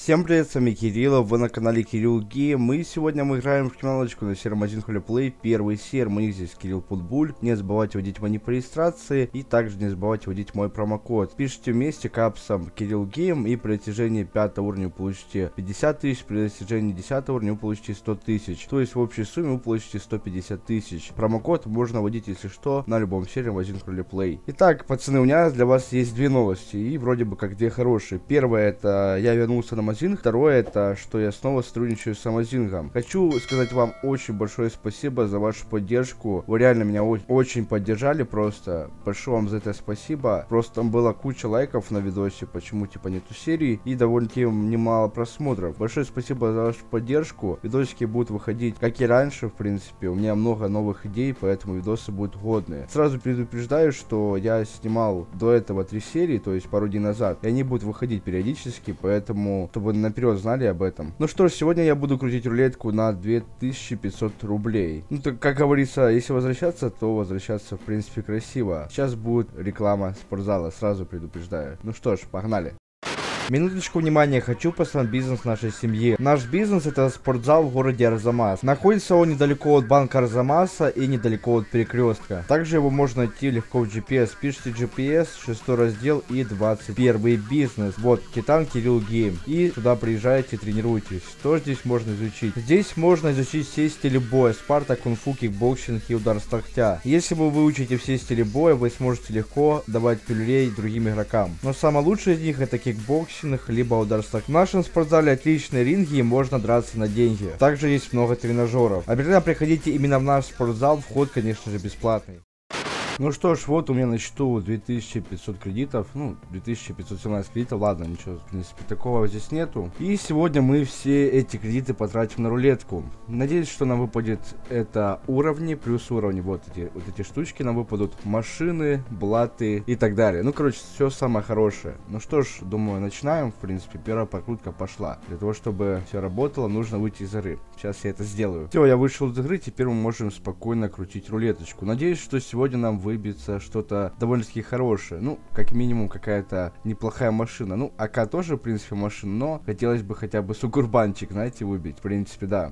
Всем привет, с вами Кирилл, вы на канале Кирилл Гейм, и сегодня мы играем в финалочку на сером 1 Холиплей, первый сер, мы здесь Кирилл Путбуль, не забывайте вводить мои по регистрации, и также не забывайте вводить мой промокод. Пишите вместе капсом Кирилл Гейм, и при достижении 5 уровня вы получите 50 тысяч, при достижении 10 уровня вы получите 100 тысяч, то есть в общей сумме вы получите 150 тысяч. Промокод можно вводить, если что, на любом сере в 1 Холиплей. Итак, пацаны, у меня для вас есть две новости, и вроде бы как две хорошие. Первая, это я вернулся на Amazing. Второе, это что я снова сотрудничаю с Amazing. Хочу сказать вам очень большое спасибо за вашу поддержку. Вы реально меня очень поддержали, просто большое вам за это спасибо. Просто там была куча лайков на видосе, почему типа нету серии, и довольно-таки немало просмотров. Большое спасибо за вашу поддержку. Видосики будут выходить как и раньше, в принципе. У меня много новых идей, поэтому видосы будут годные. Сразу предупреждаю, что я снимал до этого 3 серии, то есть пару дней назад, и они будут выходить периодически, поэтому чтобы наперед знали об этом. Ну что ж, сегодня я буду крутить рулетку на 2500 рублей. Ну так, как говорится, если возвращаться, то возвращаться в принципе красиво. Сейчас будет реклама спортзала, сразу предупреждаю. Ну что ж, погнали. Минуточку внимания, хочу посмотреть бизнес нашей семьи. Наш бизнес — это спортзал в городе Арзамас. Находится он недалеко от банка Арзамаса и недалеко от перекрестка. Также его можно найти легко в GPS. Пишите GPS, 6 раздел и 21 бизнес. Вот, Титан Кирилл Гейм. И туда приезжайте, тренируйтесь. Что здесь можно изучить? Здесь можно изучить все стили боя: Спарта, кунг-фу, кикбоксинг и удар с локтя. Если вы выучите все стили боя, вы сможете легко давать пилюлей другим игрокам. Но самое лучшее из них — это кикбоксинг, либо удар с локтя. В нашем спортзале отличные ринги и можно драться на деньги. Также есть много тренажеров. Обязательно приходите именно в наш спортзал, вход, конечно же, бесплатный. Ну что ж, вот у меня на счету 2500 кредитов, ну, 2517 кредитов, ладно, ничего, в принципе, такого здесь нету. И сегодня мы все эти кредиты потратим на рулетку. Надеюсь, что нам выпадет это уровни, плюс уровни, вот эти штучки нам выпадут, машины, блаты и так далее. Ну, короче, все самое хорошее. Ну что ж, думаю, начинаем, в принципе, первая прокрутка пошла. Для того, чтобы все работало, нужно выйти из игры. Сейчас я это сделаю. Все, я вышел из игры, теперь мы можем спокойно крутить рулеточку. Надеюсь, что сегодня нам выбиться что-то довольно-таки хорошее. Ну, как минимум, какая-то неплохая машина. Ну, АК тоже, в принципе, машина, но хотелось бы хотя бы сугурбанчик, знаете, выбить. В принципе, да.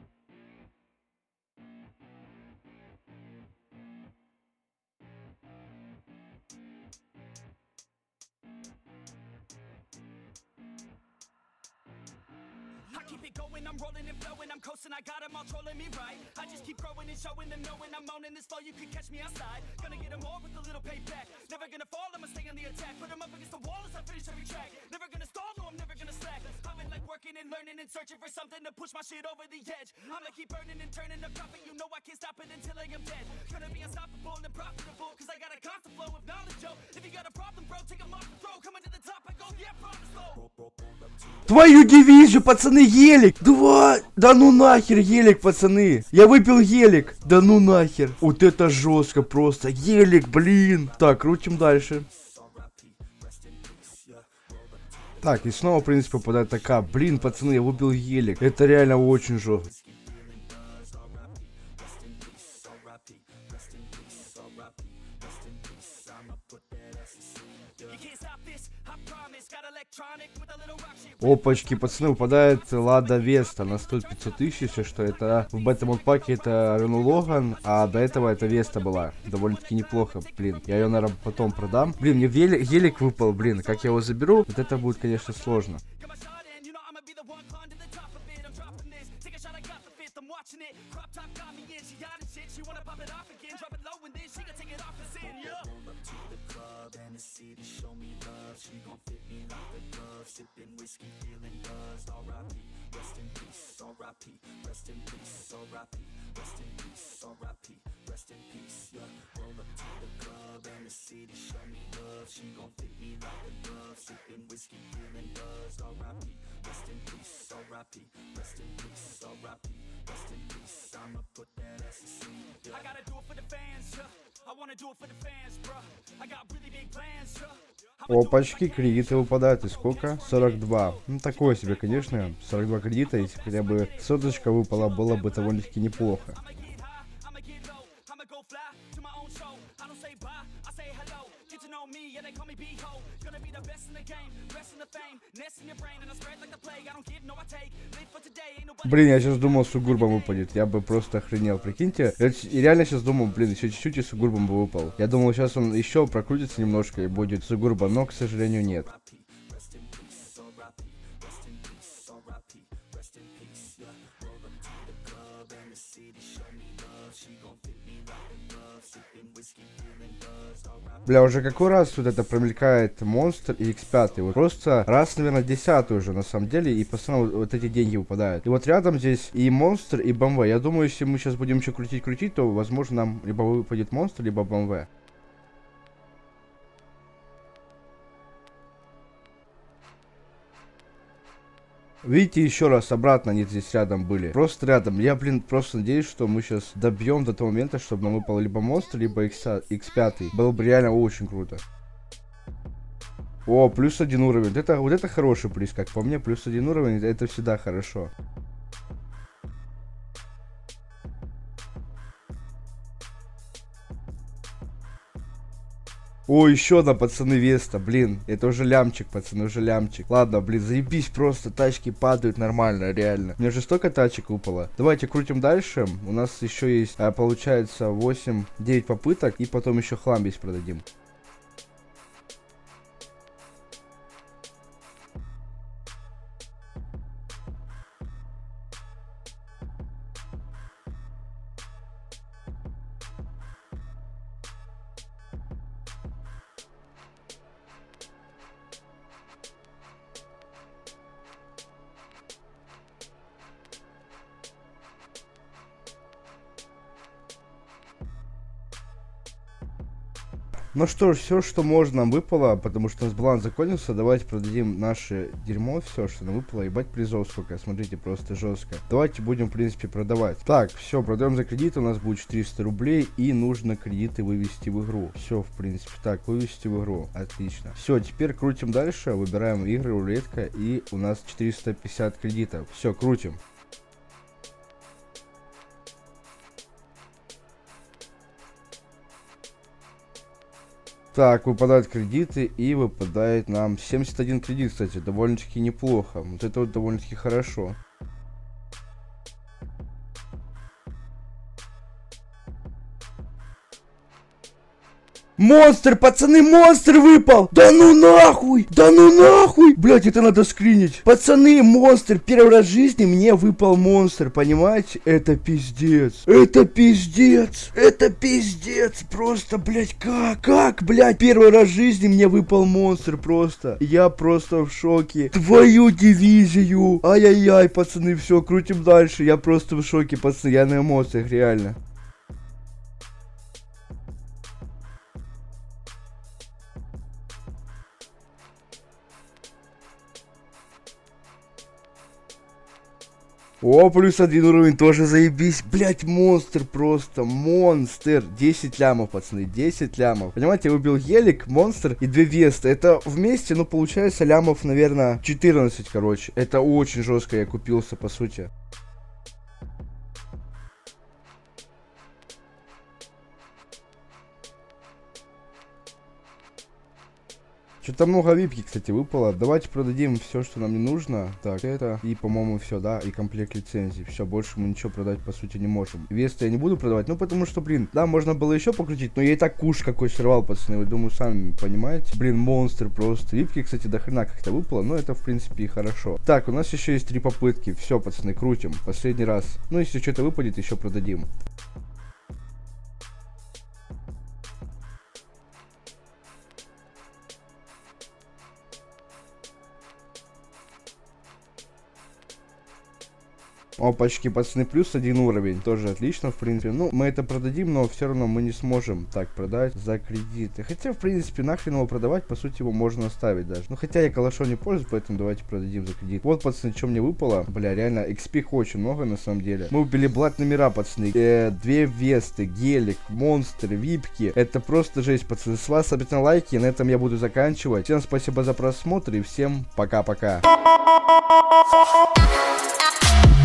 I'm rolling and flowing, I'm coasting, I got them all trolling me right. I just keep growing and showing them, knowing I'm owning this flow, you can catch me outside. Gonna get them all with a little payback. Never gonna fall, I'ma stay on the attack. Put them up against the wall as I finish every track. Never gonna stall, no, I'm never gonna slack. I've been like working and learning and searching for something to push my shit over the edge. I'ma keep burning and turning the profit, you know I can't stop it until I am dead. Gonna be unstoppable and profitable, cause I got a constant flow of knowledge, yo. If you got a problem, bro, take them off the throw. Coming to the top, I go, yeah, promise slow. Твою дивизию, пацаны, гелик! Да ну нахер, гелик, пацаны! Я выпил гелик! Да ну нахер! Вот это жестко просто! Гелик, блин! Так, крутим дальше. Так, и снова, в принципе, попадает такая. Блин, пацаны, я выпил гелик. Это реально очень жестко. Опачки, пацаны, выпадает Лада Веста. Она стоит 500 тысяч, если что. Это в этом паке это Рену Логан, а до этого это Веста была. Довольно-таки неплохо, блин. Я ее, наверное, потом продам. Блин, мне гелик выпал, блин. Как я его заберу? Вот это будет, конечно, сложно. She gon' fit me like a glove, sipping whiskey, feeling buzzed. R.I.P. Rest in peace. R.I.P. Rest in peace. R.I.P. Rest in peace. R.I.P. Rest in peace. Yeah, roll up to the club and the city show me love. She gon' fit me like a glove, sipping whiskey, feeling buzzed. R.I.P. Rest in peace. R.I.P. Rest in peace. R.I.P. Rest in peace. I'ma put that ass to sleep. Yeah. I gotta do it for the fans. Yeah. I wanna do it for the fans, bro. I got really big plans. Yeah. Опачки, кредиты выпадают. И сколько? 42. Ну, такое себе, конечно. 42 кредита, если хотя бы соточка выпала, было бы довольно-таки неплохо. Gonna be the best in the Блин, я сейчас думал, Сугурбом выпадет. Я бы просто охренел, прикиньте. И реально сейчас думал, блин, еще чуть-чуть и Сугурбом бы выпал. Я думал, сейчас он еще прокрутится немножко и будет Сугурба, но, к сожалению, нет. Бля, уже какой раз тут это промелькает Монстр и X5. Вот просто раз, наверное, 10-й уже, на самом деле, и постоянно вот эти деньги выпадают. И вот рядом здесь и Монстр, и BMW. Я думаю, если мы сейчас будем еще крутить, то, возможно, нам либо выпадет Монстр, либо BMW. Видите, еще раз обратно они здесь рядом были. Просто рядом. Я, блин, просто надеюсь, что мы сейчас добьем до того момента, чтобы нам выпал либо Монстр, либо X5. Было бы реально очень круто. О, плюс 1 уровень. Вот это хороший приз, как по мне. Плюс 1 уровень, это всегда хорошо. О, еще одна, пацаны, Веста, блин, это уже лямчик, пацаны, уже лямчик. Ладно, блин, заебись, просто тачки падают нормально, реально. Мне же столько тачек выпало. Давайте крутим дальше. У нас еще есть, получается, 8-9 попыток, и потом еще хлам весь продадим. Ну что ж, все, что можно, нам выпало, потому что у нас баланс закончился. Давайте продадим наше дерьмо, все, что нам выпало. Ебать, призов сколько, смотрите, просто жестко. Давайте будем, в принципе, продавать. Так, все, продаем за кредит, у нас будет 400 рублей, и нужно кредиты вывести в игру. Все, в принципе, так, вывести в игру, отлично. Все, теперь крутим дальше, выбираем игры, рулетка, и у нас 450 кредитов. Все, крутим. Так, выпадают кредиты, и выпадает нам 71 кредит, кстати, довольно-таки неплохо. Вот это вот довольно-таки хорошо. Монстр, пацаны, монстр выпал! Да ну нахуй! Да ну нахуй! Блять, это надо скринить. Пацаны, монстр, первый раз в жизни мне выпал монстр, понимаете? Это пиздец. Это пиздец. Это пиздец. Просто, блять, как, блять, первый раз в жизни мне выпал монстр просто. Я просто в шоке. Твою дивизию. Ай-яй-яй, пацаны, все, крутим дальше. Я просто в шоке, пацаны, я на эмоциях, реально. О, плюс 1 уровень, тоже заебись. Блять, монстр просто, монстр. 10 лямов, пацаны, 10 лямов. Понимаете, я убил гелик, монстр и 2 весты. Это вместе, ну, получается лямов, наверное, 14, короче. Это очень жестко я купился, по сути. Что-то много випки, кстати, выпало. Давайте продадим все, что нам не нужно. Так, это и, по-моему, все, да, и комплект лицензий. Все, больше мы ничего продать, по сути, не можем. Веста я не буду продавать, ну, потому что, блин, да, можно было еще покрутить, но я и так куш какой сорвал, пацаны, вы, думаю, сами понимаете. Блин, монстр просто. Випки, кстати, до хрена как-то выпало, но это, в принципе, и хорошо. Так, у нас еще есть 3 попытки. Все, пацаны, крутим. Последний раз. Ну, если что-то выпадет, еще продадим. Опачки, пацаны, плюс 1 уровень. Тоже отлично, в принципе. Ну, мы это продадим, но все равно мы не сможем так продать за кредиты. Хотя, в принципе, нахрен его продавать, по сути, его можно оставить даже. Ну, хотя я калашом не пользуюсь, поэтому давайте продадим за кредит. Вот, пацаны, что мне выпало. Бля, реально, XP очень много, на самом деле. Мы убили блат номера, пацаны. 2 весты, гелик, монстры, випки. Это просто жесть, пацаны. С вас обязательно лайки. На этом я буду заканчивать. Всем спасибо за просмотр и всем пока-пока.